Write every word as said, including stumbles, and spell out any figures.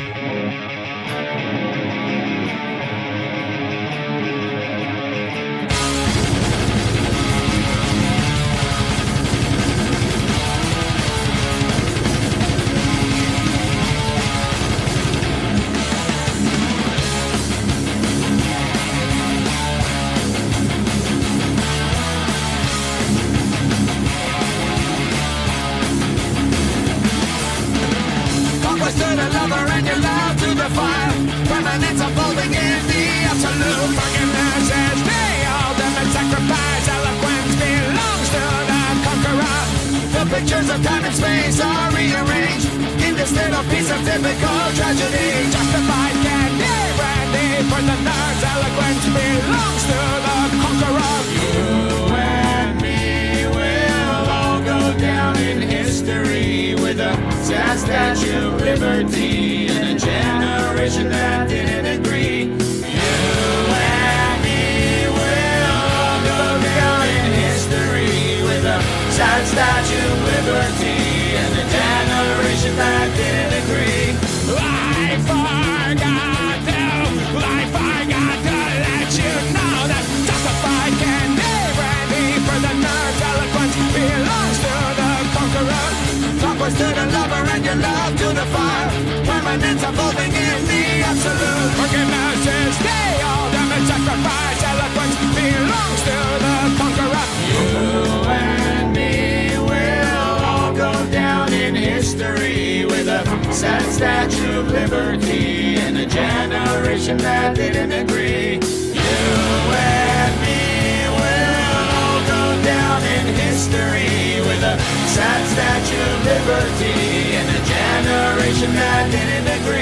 To the lover and your love to the fire. Permanence unfolding in the absolute. Forgiveness is the ultimate sacrifice. Eloquence belongs to the conqueror. The pictures of time and space are rearranged in this little piece of typical tragedy. Justified candy brandy for the nerds. Eloquence belongs to the conqueror. You and me will all go down in history with a sad statue of liberty and a generation that didn't agree. You and me will all go down in history with a sad statue of liberty and a generation that didn't agree. I forgot to, I forgot to let you know that justified candy brandy for the nerds. Eloquence belongs to the conqueror. Clockworks to the lover and your love to the fire. Permanence unfolding in the absolute. Forgiveness is the ultimate sacrifice. Eloquence belongs to the conqueror. You and me will all go down in history with a sad statue of liberty and a generation that didn't agree. You and me will all go down in history with a sad statue of liberty and a generation that didn't agree.